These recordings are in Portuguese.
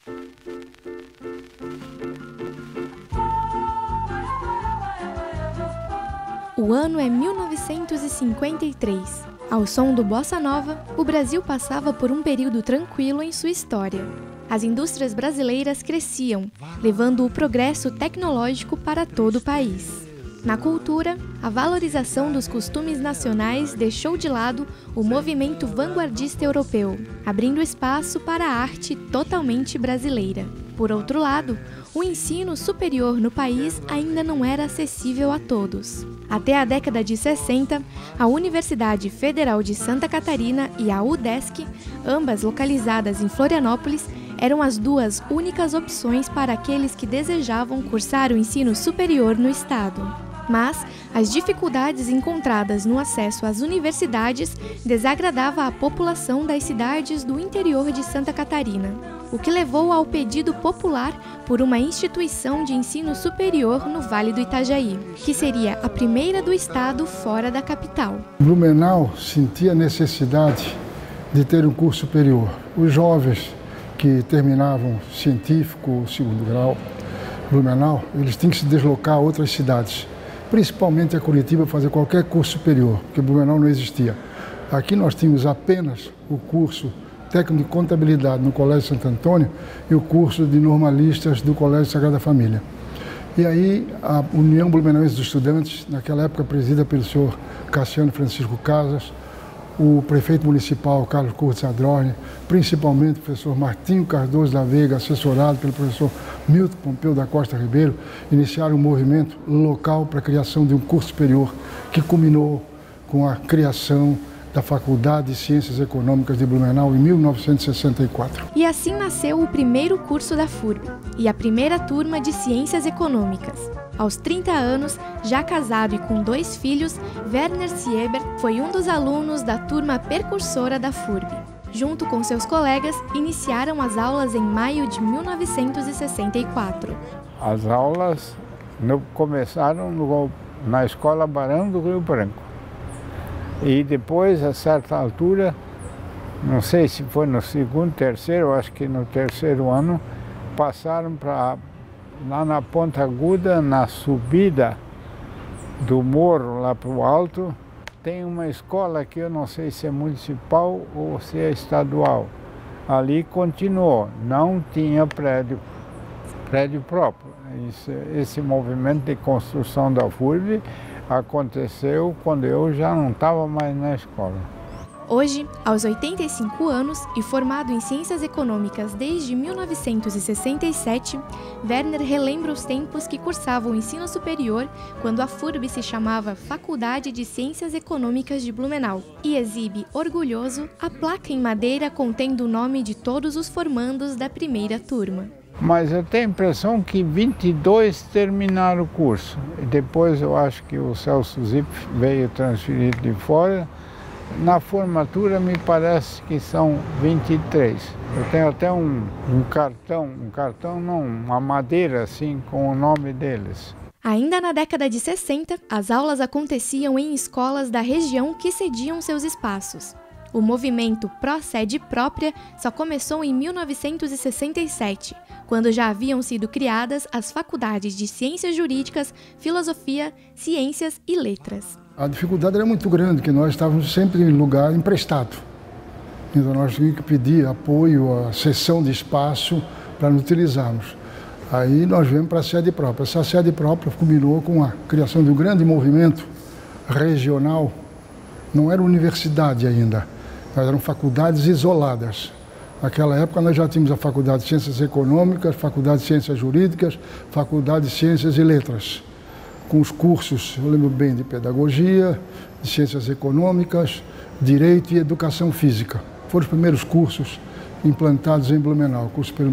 O ano é 1953. Ao som do Bossa Nova, o Brasil passava por um período tranquilo em sua história. As indústrias brasileiras cresciam, levando o progresso tecnológico para todo o país. Na cultura, a valorização dos costumes nacionais deixou de lado o movimento vanguardista europeu, abrindo espaço para a arte totalmente brasileira. Por outro lado, o ensino superior no país ainda não era acessível a todos. Até a década de 60, a Universidade Federal de Santa Catarina e a UDESC, ambas localizadas em Florianópolis, eram as duas únicas opções para aqueles que desejavam cursar o ensino superior no estado. Mas as dificuldades encontradas no acesso às universidades desagradavam a população das cidades do interior de Santa Catarina, o que levou ao pedido popular por uma instituição de ensino superior no Vale do Itajaí, que seria a primeira do estado fora da capital. Blumenau sentia a necessidade de ter um curso superior. Os jovens que terminavam científico, segundo grau, Blumenau, eles tinham que se deslocar a outras cidades, principalmente a Curitiba, fazer qualquer curso superior, porque Blumenau não existia. Aqui nós tínhamos apenas o curso técnico de contabilidade no Colégio Santo Antônio e o curso de normalistas do Colégio Sagrada Família. E aí a União Blumenauense dos Estudantes, naquela época presidida pelo senhor Cassiano Francisco Casas, o prefeito municipal Carlos Curtis Adrone, principalmente o professor Martinho Cardoso da Veiga, assessorado pelo professor Milton Pompeu da Costa Ribeiro, iniciaram um movimento local para a criação de um curso superior que culminou com a criação da Faculdade de Ciências Econômicas de Blumenau em 1964. E assim nasceu o primeiro curso da FURB e a primeira turma de Ciências Econômicas. Aos 30 anos, já casado e com 2 filhos, Werner Sieber foi um dos alunos da turma percursora da FURB. Junto com seus colegas, iniciaram as aulas em maio de 1964. As aulas começaram na Escola Barão do Rio Branco. E depois, a certa altura, não sei se foi no segundo, terceiro, acho que no terceiro ano, passaram para lá na Ponta Aguda, na subida do morro lá para o alto, tem uma escola que eu não sei se é municipal ou se é estadual. Ali continuou, não tinha prédio próprio. Esse movimento de construção da FURB aconteceu quando eu já não estava mais na escola. Hoje, aos 85 anos e formado em Ciências Econômicas desde 1967, Werner relembra os tempos que cursava o ensino superior quando a FURB se chamava Faculdade de Ciências Econômicas de Blumenau e exibe, orgulhoso, a placa em madeira contendo o nome de todos os formandos da primeira turma. Mas eu tenho a impressão que 22 terminaram o curso. E depois eu acho que o Celso Zip veio transferido de fora. Na formatura me parece que são 23. Eu tenho até uma madeira assim com o nome deles. Ainda na década de 60, as aulas aconteciam em escolas da região que cediam seus espaços. O movimento pró-sede própria só começou em 1967, quando já haviam sido criadas as faculdades de Ciências Jurídicas, Filosofia, Ciências e Letras. A dificuldade era muito grande, porque nós estávamos sempre em lugar emprestado. Então nós tínhamos que pedir apoio, a cessão de espaço para nos utilizarmos. Aí nós viemos para a sede própria. Essa sede própria culminou com a criação de um grande movimento regional. Não era universidade ainda, mas eram faculdades isoladas. Naquela época nós já tínhamos a Faculdade de Ciências Econômicas, Faculdade de Ciências Jurídicas, Faculdade de Ciências e Letras, com os cursos, eu lembro bem, de Pedagogia, de Ciências Econômicas, Direito e Educação Física. Foram os primeiros cursos implantados em Blumenau,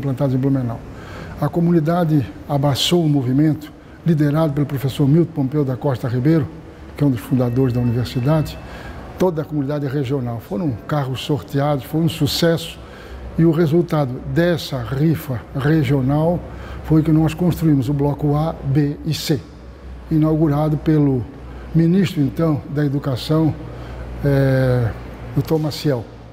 A comunidade abraçou o movimento, liderado pelo professor Milton Pompeu da Costa Ribeiro, que é um dos fundadores da universidade. Toda a comunidade regional. Foram carros sorteados, foi um sucesso. E o resultado dessa rifa regional foi que nós construímos o bloco A, B e C, inaugurado pelo ministro, então, da Educação, Dr. Maciel.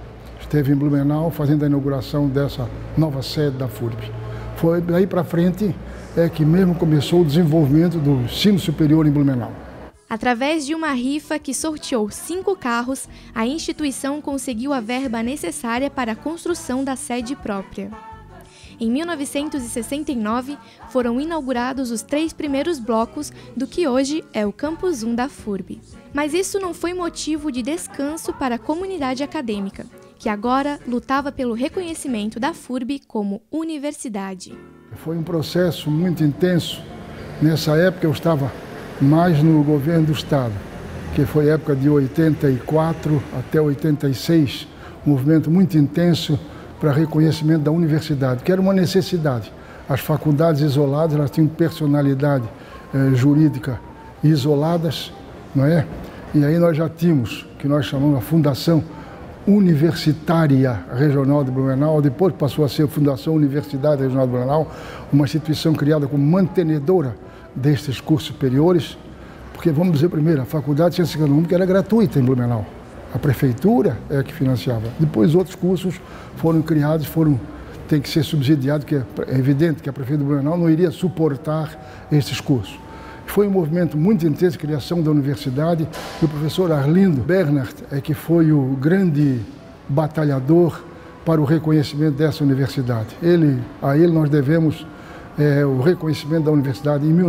esteve em Blumenau fazendo a inauguração dessa nova sede da FURB. Foi daí para frente que mesmo começou o desenvolvimento do ensino superior em Blumenau. Através de uma rifa que sorteou 5 carros, a instituição conseguiu a verba necessária para a construção da sede própria. Em 1969, foram inaugurados os 3 primeiros blocos do que hoje é o Campus 1 da FURB. Mas isso não foi motivo de descanso para a comunidade acadêmica, que agora lutava pelo reconhecimento da FURB como universidade. Foi um processo muito intenso. Nessa época eu estava mais no governo do Estado, que foi a época de 84 até 86, um movimento muito intenso para reconhecimento da universidade, que era uma necessidade. As faculdades isoladas, elas tinham personalidade jurídica isoladas, não é? E aí nós já tínhamos, que nós chamamos a Fundação Universitária Regional de Blumenau, depois passou a ser a Fundação Universidade Regional de Blumenau, uma instituição criada como mantenedora destes cursos superiores, porque, vamos dizer primeiro, a Faculdade de Ciências Econômicas era gratuita em Blumenau. A prefeitura é que financiava. Depois outros cursos foram criados, tem que ser subsidiados, que é evidente que a prefeitura de Blumenau não iria suportar esses cursos. Foi um movimento muito intenso de criação da universidade e o professor Arlindo Bernhardt é que foi o grande batalhador para o reconhecimento dessa universidade. A ele nós devemos o reconhecimento da universidade em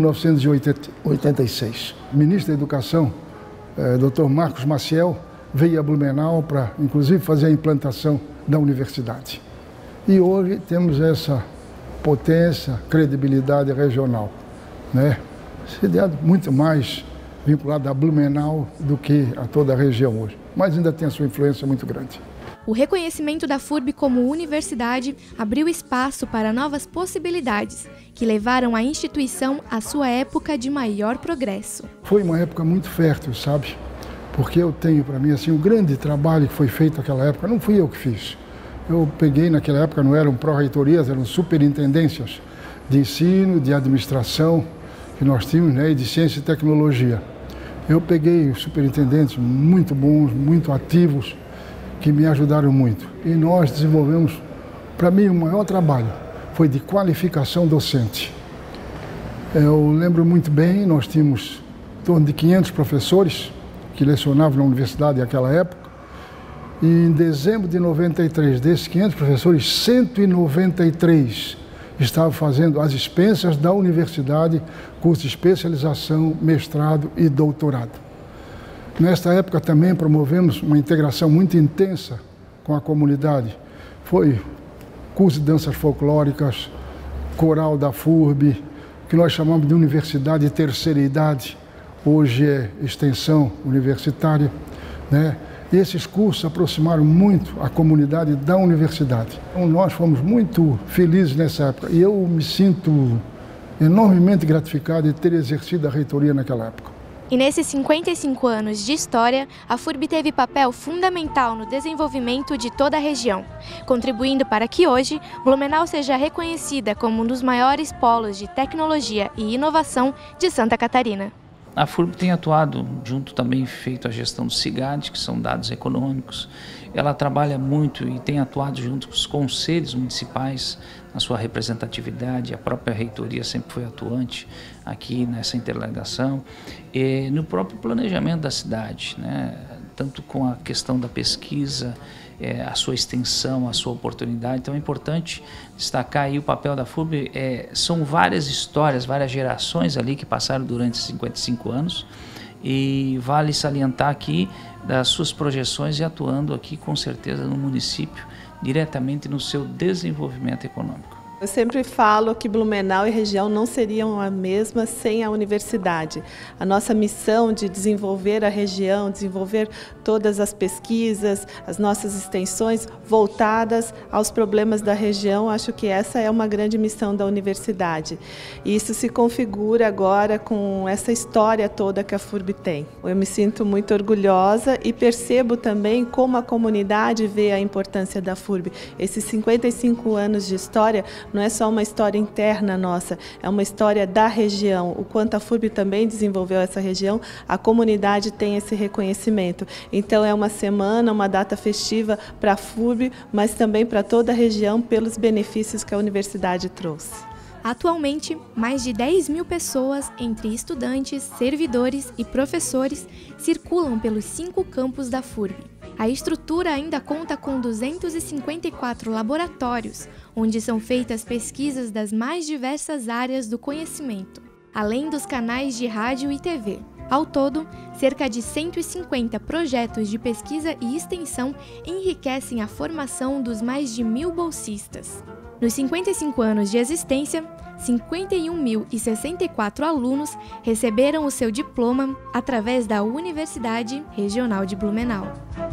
1986. O ministro da Educação, Dr. Marcos Maciel, veio a Blumenau para, inclusive, fazer a implantação da universidade. E hoje temos essa potência, credibilidade regional, né? Sediado muito mais vinculado a Blumenau do que a toda a região hoje, mas ainda tem a sua influência muito grande. O reconhecimento da FURB como universidade abriu espaço para novas possibilidades, que levaram a instituição à sua época de maior progresso. Foi uma época muito fértil, sabe? Porque eu tenho para mim assim, um grande trabalho que foi feito naquela época, não fui eu que fiz. Eu peguei naquela época, não eram pró-reitorias, eram superintendências de ensino, de administração, que nós tínhamos, né, e de ciência e tecnologia. Eu peguei os superintendentes muito bons, muito ativos, que me ajudaram muito. E nós desenvolvemos, para mim, o maior trabalho foi de qualificação docente. Eu lembro muito bem, nós tínhamos em torno de 500 professores que lecionavam na universidade naquela época. E em dezembro de 93, desses 500 professores, 193 estavam fazendo as expensas da universidade, curso de especialização, mestrado e doutorado. Nesta época também promovemos uma integração muito intensa com a comunidade. Foi curso de danças folclóricas, coral da FURB, que nós chamamos de universidade de terceira idade, hoje é extensão universitária, né? E esses cursos aproximaram muito a comunidade da universidade. Então, nós fomos muito felizes nessa época e eu me sinto enormemente gratificado de ter exercido a reitoria naquela época. E nesses 55 anos de história, a FURB teve papel fundamental no desenvolvimento de toda a região, contribuindo para que hoje Blumenau seja reconhecida como um dos maiores polos de tecnologia e inovação de Santa Catarina. A FURB tem atuado junto também, feito a gestão do CIGAD, que são dados econômicos. Ela trabalha muito e tem atuado junto com os conselhos municipais na sua representatividade. A própria reitoria sempre foi atuante aqui nessa interligação. E no próprio planejamento da cidade, né? Tanto com a questão da pesquisa, a sua extensão, a sua oportunidade. Então é importante destacar aí o papel da FURB. São várias histórias, várias gerações ali que passaram durante esses 55 anos e vale salientar aqui das suas projeções e atuando aqui com certeza no município, diretamente no seu desenvolvimento econômico. Eu sempre falo que Blumenau e região não seriam a mesma sem a universidade. A nossa missão de desenvolver a região, desenvolver todas as pesquisas, as nossas extensões voltadas aos problemas da região, acho que essa é uma grande missão da universidade. E isso se configura agora com essa história toda que a FURB tem. Eu me sinto muito orgulhosa e percebo também como a comunidade vê a importância da FURB. Esses 55 anos de história não é só uma história interna nossa, é uma história da região. O quanto a FURB também desenvolveu essa região, a comunidade tem esse reconhecimento. Então é uma semana, uma data festiva para a FURB, mas também para toda a região pelos benefícios que a universidade trouxe. Atualmente, mais de 10 mil pessoas, entre estudantes, servidores e professores, circulam pelos 5 campos da FURB. A estrutura ainda conta com 254 laboratórios, onde são feitas pesquisas das mais diversas áreas do conhecimento, além dos canais de rádio e TV. Ao todo, cerca de 150 projetos de pesquisa e extensão enriquecem a formação dos mais de 1.000 bolsistas. Nos 55 anos de existência, 51.064 alunos receberam o seu diploma através da Universidade Regional de Blumenau.